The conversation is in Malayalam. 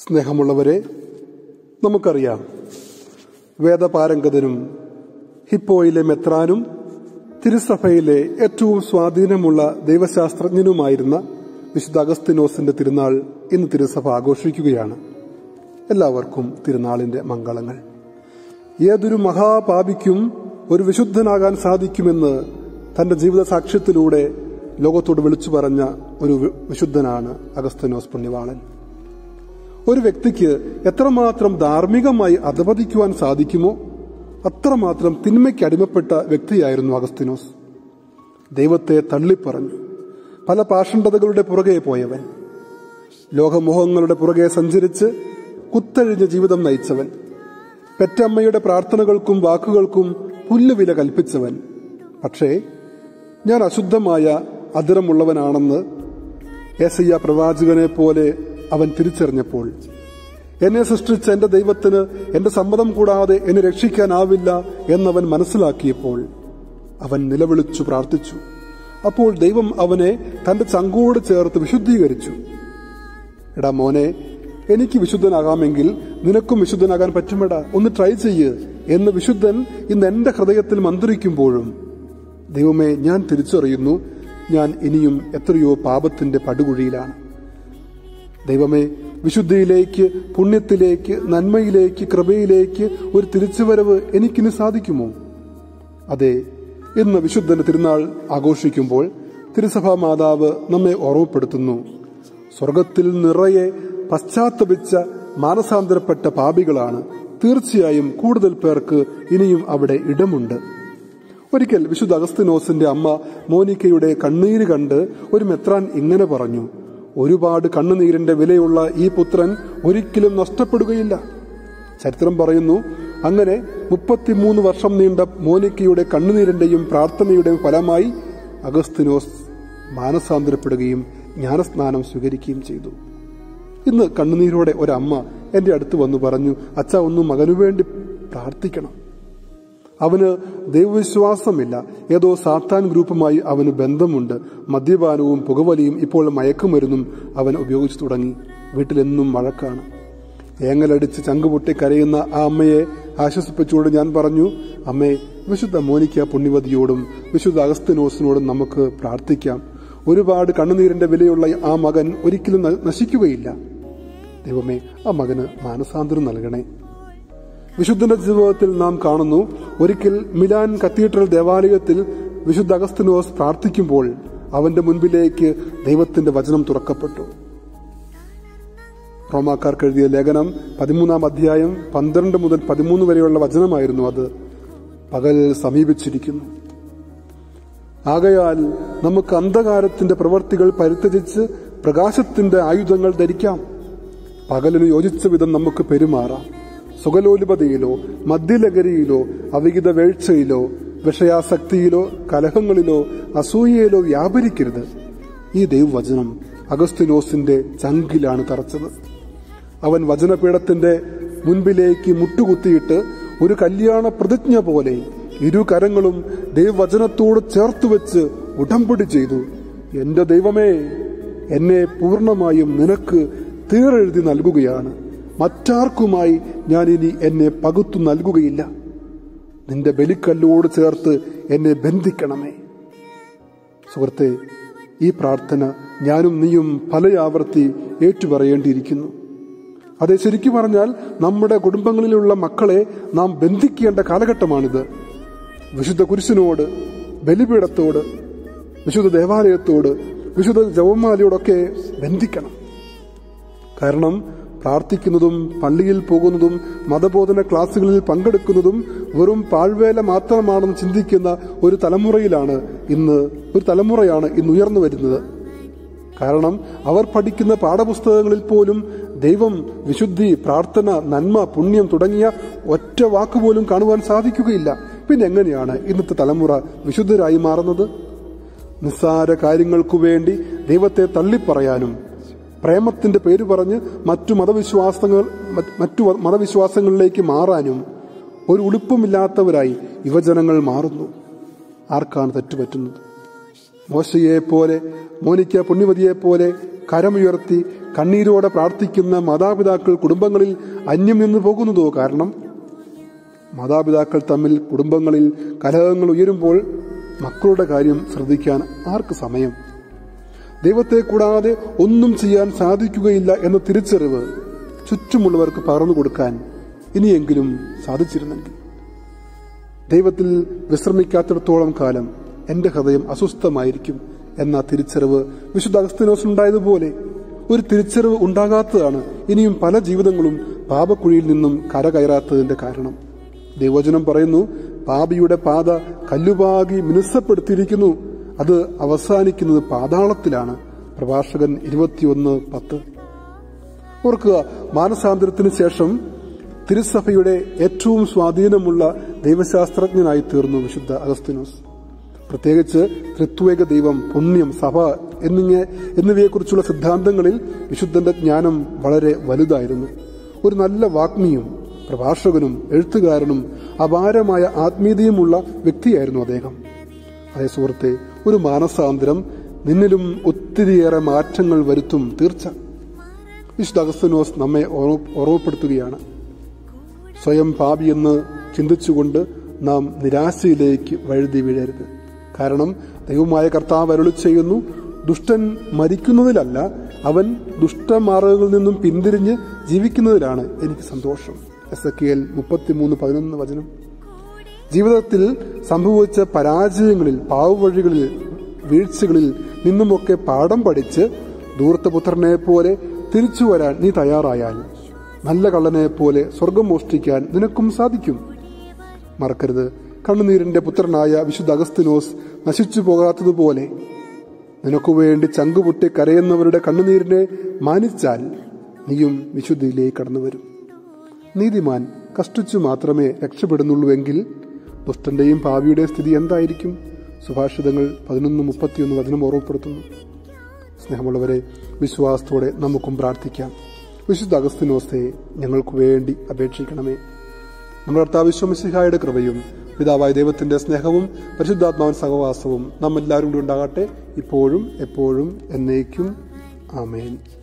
സ്നേഹമുള്ളവരെ, നമുക്കറിയാം വേദപാരംഗതനും ഹിപ്പോയിലെ മെത്രാനും തിരുസഭയിലെ ഏറ്റവും സ്വാധീനമുള്ള ദൈവശാസ്ത്രജ്ഞനുമായിരുന്ന വിശുദ്ധ അഗസ്തീനോസിന്റെ തിരുനാൾ ഇന്ന് തിരുസഭ ആഘോഷിക്കുകയാണ്. എല്ലാവർക്കും തിരുനാളിന്റെ മംഗളങ്ങൾ. ഏതൊരു മഹാപാപിക്കും ഒരു വിശുദ്ധനാകാൻ സാധിക്കുമെന്ന് തന്റെ ജീവിത സാക്ഷ്യത്തിലൂടെ ലോകത്തോട് വിളിച്ചു പറഞ്ഞ ഒരു വിശുദ്ധനാണ് അഗസ്തീനോസ് പുണ്യവാളൻ. ഒരു വ്യക്തിക്ക് എത്രമാത്രം ധാർമ്മികമായി അധപതിക്കുവാൻ സാധിക്കുമോ അത്രമാത്രം തിന്മയ്ക്ക് അടിമപ്പെട്ട വ്യക്തിയായിരുന്നു അഗസ്തീനോസ്. ദൈവത്തെ തള്ളിപ്പറഞ്ഞു. പല പാഷണ്ഡതകളുടെ പുറകെ പോയവൻ, ലോകമോഹങ്ങളുടെ പുറകെ സഞ്ചരിച്ച് കുത്തഴിഞ്ഞ ജീവിതം നയിച്ചവൻ, പെറ്റമ്മയുടെ പ്രാർത്ഥനകൾക്കും വാക്കുകൾക്കും പുല്ലുവില കൽപ്പിച്ചവൻ. പക്ഷേ ഞാൻ അശുദ്ധമായ അധരമുള്ളവനാണെന്ന് യെശയ്യാ പ്രവാചകനെ പോലെ അവൻ തിരിച്ചറിഞ്ഞപ്പോൾ, എന്നെ സൃഷ്ടിച്ച എന്റെ ദൈവത്തിന് എന്റെ സമ്മതം കൂടാതെ എന്നെ രക്ഷിക്കാനാവില്ല എന്നവൻ മനസ്സിലാക്കിയപ്പോൾ അവൻ നിലവിളിച്ചു പ്രാർത്ഥിച്ചു. അപ്പോൾ ദൈവം അവനെ തന്റെ ചങ്കോട് ചേർത്ത് വിശുദ്ധീകരിച്ചു. എടാ മോനെ, എനിക്ക് വിശുദ്ധനാകാമെങ്കിൽ നിനക്കും വിശുദ്ധനാകാൻ പറ്റുമെടാ, ഒന്ന് ട്രൈ ചെയ്യ് എന്ന് വിശുദ്ധൻ ഇന്ന് എന്റെ ഹൃദയത്തിൽ മന്ത്രിക്കുമ്പോഴും, ദൈവമേ, ഞാൻ തിരിച്ചറിയുന്നു ഞാൻ ഇനിയും എത്രയോ പാപത്തിന്റെ പടുകുഴിയിലാണ്. ദൈവമേ, വിശുദ്ധിയിലേക്ക്, പുണ്യത്തിലേക്ക്, നന്മയിലേക്ക്, കൃപയിലേക്ക് ഒരു തിരിച്ചുവരവ് എനിക്കിനി സാധിക്കുമോ? അതെ, ഇന്ന് വിശുദ്ധന്റെ തിരുനാൾ ആഘോഷിക്കുമ്പോൾ തിരുസഭാ മാതാവ് നമ്മെ ഓർമ്മപ്പെടുത്തുന്നു, സ്വർഗത്തിൽ നിറയെ പശ്ചാത്തപിച്ച മാനസാന്തരപ്പെട്ട പാപികളാണ്. തീർച്ചയായും കൂടുതൽ പേർക്ക് ഇനിയും അവിടെ ഇടമുണ്ട്. ഒരിക്കൽ വിശുദ്ധ അഗസ്തീനോസിന്റെ അമ്മ മോനിക്കയുടെ കണ്ണീര് കണ്ട് ഒരു മെത്രാൻ ഇങ്ങനെ പറഞ്ഞു, ഒരുപാട് കണ്ണുനീരിന്റെ വിലയുള്ള ഈ പുത്രൻ ഒരിക്കലും നഷ്ടപ്പെടുകയില്ല. ചരിത്രം പറയുന്നു, അങ്ങനെ 33 വർഷം നീണ്ട മോനിക്കയുടെ കണ്ണുനീരിന്റെയും പ്രാർത്ഥനയുടെയും ഫലമായി അഗസ്തീനോസ് മാനസാന്തരപ്പെടുകയും ജ്ഞാനസ്നാനം സ്വീകരിക്കുകയും ചെയ്തു. ഇന്ന് കണ്ണുനീരോടെ ഒരമ്മ എന്റെ അടുത്ത് വന്നു പറഞ്ഞു, അച്ഛാ, ഒന്ന് മകനു വേണ്ടി പ്രാർത്ഥിക്കണം. അവന് ദൈവവിശ്വാസമില്ല, ഏതോ സാത്താൻ ഗ്രൂപ്പുമായി അവന് ബന്ധമുണ്ട്, മദ്യപാനവും പുകവലിയും ഇപ്പോൾ മയക്കുമരുന്നും അവൻ ഉപയോഗിച്ചു തുടങ്ങി, വീട്ടിലെന്നും വഴക്കാണ്. ഏങ്ങലടിച്ച് ചങ്കുപൊട്ടി കരയുന്ന ആ അമ്മയെ ആശ്വസിപ്പിച്ചുകൊണ്ട് ഞാൻ പറഞ്ഞു, അമ്മേ, വിശുദ്ധ മോനിക്ക പുണ്യവതിയോടും വിശുദ്ധ അഗസ്തീനോസിനോടും നമുക്ക് പ്രാർത്ഥിക്കാം. ഒരുപാട് കണ്ണുനീരിന്റെ വിലയുള്ള ആ മകൻ ഒരിക്കലും നശിക്കുകയില്ല. ദൈവമേ, ആ മകന് മാനസാന്തരം നൽകണേ. വിശുദ്ധന്റെ ജീവിതത്തിൽ നാം കാണുന്നു, ഒരിക്കൽ മിലാൻ കത്തീഡ്രൽ ദേവാലയത്തിൽ വിശുദ്ധ അഗസ്തീനോസ് പ്രാർത്ഥിക്കുമ്പോൾ അവന്റെ മുൻപിലേക്ക് ദൈവത്തിന്റെ വചനം തുറക്കപ്പെട്ടു. റോമാക്കാർക്ക് എഴുതിയ ലേഖനം 13-ാം അധ്യായം 12 മുതൽ 13 വരെയുള്ള വചനമായിരുന്നു അത്. പകൽ സമീപിച്ചിരിക്കുന്നു, ആകയാൽ നമുക്ക് അന്ധകാരത്തിന്റെ പ്രവൃത്തികൾ പരിത്യജിച്ച് പ്രകാശത്തിന്റെ ആയുധങ്ങൾ ധരിക്കാം. പകലിന് യോജിച്ച വിധം നമുക്ക് പെരുമാറാം. സുഖലോലുപതയിലോ മദ്യലഹരിയിലോ അവിഹിത വേഴ്ചയിലോ വിഷയാസക്തിയിലോ കലഹങ്ങളിലോ അസൂയയിലോ വ്യാപരിക്കരുത്. ഈ ദൈവവചനം അഗസ്തീനോസിന്റെ ചങ്കിലാണ് തറച്ചത്. അവൻ വചനപീഠത്തിന്റെ മുൻപിലേക്ക് മുട്ടുകുത്തിയിട്ട് ഒരു കല്യാണ പ്രതിജ്ഞ പോലെ ഇരു കരങ്ങളും ദൈവവചനത്തോട് ചേർത്തുവെച്ച് ഉടമ്പടി ചെയ്തു. എന്റെ ദൈവമേ, എന്നെ പൂർണ്ണമായും നിനക്ക് തീരെഴുതി നൽകുകയാണ്. മറ്റാർക്കുമായി ഞാൻ ഇനി എന്നെ പകുത്തു നൽകുകയില്ല. നിന്റെ ബലിക്കല്ലോട് ചേർത്ത് എന്നെ ബന്ധിക്കണമേ. സുഹൃത്തെ, ഈ പ്രാർത്ഥന ഞാനും നീയും പല ആവർത്തി ഏറ്റുപറയേണ്ടിയിരിക്കുന്നു. അതെ, ശരിക്കും പറഞ്ഞാൽ നമ്മുടെ കുടുംബങ്ങളിലുള്ള മക്കളെ നാം ബന്ധിക്കേണ്ട കാലഘട്ടമാണിത്. വിശുദ്ധ കുരിശിനോട്, ബലിപീഠത്തോട്, വിശുദ്ധ ദേവാലയത്തോട്, വിശുദ്ധ ജപമാലയോടൊക്കെ ബന്ധിക്കണം. കാരണം പ്രാർത്ഥിക്കുന്നതും പള്ളിയിൽ പോകുന്നതും മതബോധന ക്ലാസുകളിൽ പങ്കെടുക്കുന്നതും വെറും പാഴ്വേല മാത്രമാണെന്ന് ചിന്തിക്കുന്ന ഒരു തലമുറയാണ് ഇന്ന് ഉയർന്നു വരുന്നത്. കാരണം അവർ പഠിക്കുന്ന പാഠപുസ്തകങ്ങളിൽ പോലും ദൈവം, വിശുദ്ധി, പ്രാർത്ഥന, നന്മ, പുണ്യം തുടങ്ങിയ ഒറ്റ വാക്കുപോലും കാണുവാൻ സാധിക്കുകയില്ല. പിന്നെ എങ്ങനെയാണ് ഇന്നത്തെ തലമുറ വിശുദ്ധരായി മാറുന്നത്? നിസ്സാര കാര്യങ്ങൾക്കു വേണ്ടി ദൈവത്തെ തള്ളിപ്പറയാനും പ്രേമത്തിന്റെ പേര് പറഞ്ഞ് മറ്റു മതവിശ്വാസങ്ങളിലേക്ക് മാറാനും ഒരു ഉടുപ്പുമില്ലാത്തവരായി യുവജനങ്ങൾ മാറുന്നു. ആർക്കാണ് തെറ്റുപറ്റുന്നത്? മോശയെപ്പോലെ, മോനിക്ക പുണ്യവതിയെപ്പോലെ കരമുയർത്തി കണ്ണീരോടെ പ്രാർത്ഥിക്കുന്ന മാതാപിതാക്കൾ കുടുംബങ്ങളിൽ അന്യം നിന്ന് പോകുന്നതോ? കാരണം മാതാപിതാക്കൾ തമ്മിൽ കുടുംബങ്ങളിൽ കലഹങ്ങൾ ഉയരുമ്പോൾ മക്കളുടെ കാര്യം ശ്രദ്ധിക്കാൻ ആർക്ക് സമയം? ദൈവത്തെ കൂടാതെ ഒന്നും ചെയ്യാൻ സാധിക്കുകയില്ല എന്ന തിരിച്ചറിവ് ചുറ്റുമുള്ളവർക്ക് പകർന്നു കൊടുക്കാൻ ഇനിയെങ്കിലും സാധിച്ചിരുന്നെങ്കിൽ. ദൈവത്തിൽ വിശ്രമിക്കാത്തിടത്തോളം കാലം എന്റെ ഹൃദയം അസ്വസ്ഥമായിരിക്കും എന്ന തിരിച്ചറിവ് വിശുദ്ധ അഗസ്തീനോസിനുണ്ടായതുപോലെ ഒരു തിരിച്ചറിവ് ഉണ്ടാകാത്തതാണ് ഇനിയും പല ജീവിതങ്ങളും പാപക്കുഴിയിൽ നിന്നും കരകയറാത്തതിന്റെ കാരണം. ദൈവവചനം പറയുന്നു, പാപിയുടെ പാത കല്ലുപാകി മിനുസപ്പെടുത്തിയിരിക്കുന്നു, അത് അവസാനിക്കുന്നത് പാതാളത്തിലാണ്. പ്രഭാഷകൻ 21:10. ഓർക്കുക, മാനസാന്തരത്തിന് ശേഷം തിരുസഭയുടെ ഏറ്റവും സ്വാധീനമുള്ള ദൈവശാസ്ത്രജ്ഞനായി തീർന്നു വിശുദ്ധ അഗസ്തീനോസ്. പ്രത്യേകിച്ച് ത്രിത്വേക ദൈവം, പുണ്യം, സഭ എന്നിവയെക്കുറിച്ചുള്ള സിദ്ധാന്തങ്ങളിൽ വിശുദ്ധന്റെ ജ്ഞാനം വളരെ വലുതായിരുന്നു. ഒരു നല്ല വാഗ്മിയും പ്രഭാഷകനും എഴുത്തുകാരനും അപാരമായ ആത്മീയതയുമുള്ള വ്യക്തിയായിരുന്നു അദ്ദേഹം. അതേ സുഹൃത്തെ, ഒരു മാനസാന്തരം നിന്നിലും ഒത്തിരിയേറെ മാറ്റങ്ങൾ വരുത്തും, തീർച്ച. വിശുദ്ധ അഗസ്തീനോസ് നമ്മെ ഓർമ്മപ്പെടുത്തുകയാണ്, സ്വയം പാപിയെന്ന് ചിന്തിച്ചുകൊണ്ട് നാം നിരാശയിലേക്ക് വഴുതി വീഴരുത്. കാരണം ദൈവമായ കർത്താവ് അരുളി ചെയ്യുന്നു, ദുഷ്ടൻ മരിക്കുന്നതിലല്ല, അവൻ ദുഷ്ടമാർഗ്ഗങ്ങളിൽ നിന്നും പിന്തിരിഞ്ഞ് ജീവിക്കുന്നതിലാണ് എനിക്ക് സന്തോഷം. എസെക്കിയേൽ 33:11 ജീവിതത്തിൽ സംഭവിച്ച പരാജയങ്ങളിൽ, പാവവഴികളിൽ, വീഴ്ചകളിൽ നിന്നുമൊക്കെ പാഠം പഠിച്ച് ധൂർത്തപുത്രനെ പോലെ തിരിച്ചു വരാൻ നീ തയ്യാറായാൽ നല്ല കള്ളനെ പോലെ സ്വർഗം മോഷ്ടിക്കാൻ നിനക്കും സാധിക്കും. മറക്കരുത്, കണ്ണുനീരിന്റെ പുത്രനായ വിശുദ്ധ അഗസ്തീനോസ് നശിച്ചു പോകാത്തതുപോലെ നിനക്കുവേണ്ടി ചങ്കുപൊട്ടി കരയുന്നവരുടെ കണ്ണുനീരിനെ മാനിച്ചാൽ നീയും വിശുദ്ധിയിലേക്ക് കടന്നുവരും. നീതിമാൻ കഷ്ടിച്ചു മാത്രമേ രക്ഷപ്പെടുന്നുള്ളൂവെങ്കിൽ ദുഷ്ടന്റെയും പാപിയുടെയും സ്ഥിതി എന്തായിരിക്കും? സുഭാഷിതങ്ങൾ 11:31 ഓർമ്മപ്പെടുത്തുന്നു. സ്നേഹമുള്ളവരെ, വിശ്വാസത്തോടെ നമുക്കും പ്രാർത്ഥിക്കാം. വിശുദ്ധ അഗസ്തീനോസെ ഞങ്ങൾക്ക് വേണ്ടി അപേക്ഷിക്കണമേ. നമ്മുടെ കർത്താവ് യേശു മിശിഹായുടെ കൃപയും പിതാവായ ദൈവത്തിന്റെ സ്നേഹവും പരിശുദ്ധാത്മാവിന്റെ സഹവാസവും നാം എല്ലാവരും കൂടി ഉണ്ടാകട്ടെ, ഇപ്പോഴും എപ്പോഴും എന്നേക്കും. ആമേൻ.